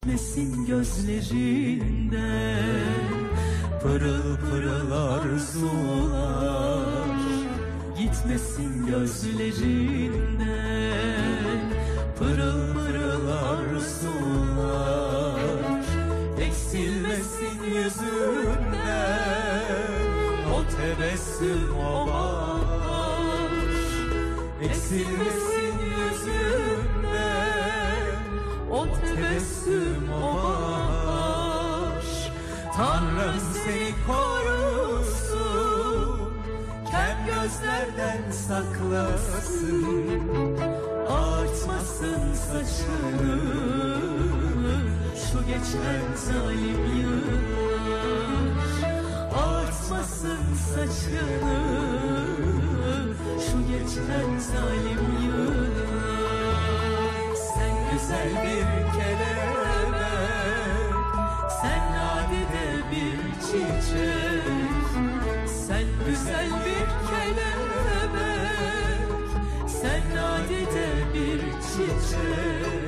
Nesin gözlerinden pırıl pırıl arzular, gitmesin gözlerinden pırıl pırıl arzular, eksilmesin yüzünden o tebessüm o bahar, eksilmesin yüzünden o tebessüm o bahar. Tanrım seni korusun, kem gözlerden saklasın, artmasın saçını şu geçen zalim yıllar, artmasın saçını şu geçen zalim yıllar. Sen güzel bir kelebek, sen nadide bir çiçek, sen güzel bir kelebek, sen nadide bir çiçek.